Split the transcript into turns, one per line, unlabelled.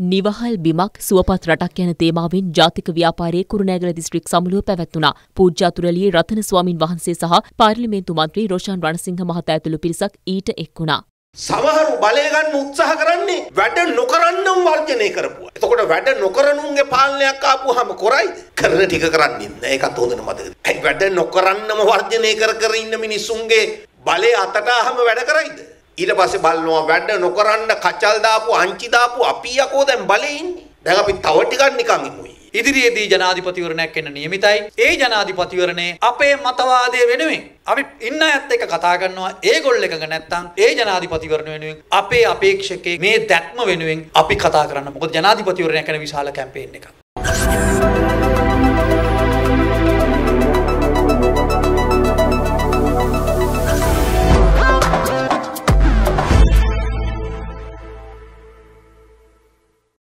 නිවහල් බිමක් සුවපත් රටක් යන තේමාවෙන් ජාතික ව්‍යාපාරයේ කුරුණෑගල දිස්ත්‍රික් සමුළුව පැවැත්වුණා. පූජ්‍යාතුරලියේ රතන ස්වාමින් වහන්සේ සහ පාර්ලිමේන්තු මන්ත්‍රී රොෂාන් රණසිංහ මහතා ඇතුළු පිරිසක් ඊට එක් වුණා.
සමහරු බලය ගන්න උත්සාහ කරන්නේ වැඩ නොකරන්නම වර්ජනය කරපුවා. එතකොට වැඩ නොකරනුන්ගේ පාලනයක් ආපුවාම කරයිද? කරන ටික කරන්නේ නැහැ. ඒකත් හොඳට මතකද? ඒ වැඩ නොකරන්නම වර්ජනය කර ඉන්න මිනිස්සුන්ගේ බලය අතට ආවම වැඩ කරයිද? ඊට පස්සේ බලනවා වැඩ නොකරන්න කචල් දාපු අංචි දාපු අපි යකෝ දැන් බලේ ඉන්නේ. දැන් අපි තව ටිකක් නිකන් ඉමුයි.
ඉදිරියේදී ජනාධිපතිවරණයක් එන්න නියමිතයි. ඒ ජනාධිපතිවරණේ අපේ මතවාදය වෙනුවෙන් අපි ඉන්න අයත් එක්ක කතා කරනවා. ඒගොල්ලෝ එකඟ නැත්නම් ඒ ජනාධිපතිවරණ වෙනුවෙන් අපේ අපේක්ෂකේ මේ දැක්ම වෙනුවෙන් අපි කතා කරන්න. මොකද ජනාධිපතිවරණයක් කරන විශාල කැම්පේන් එකක්.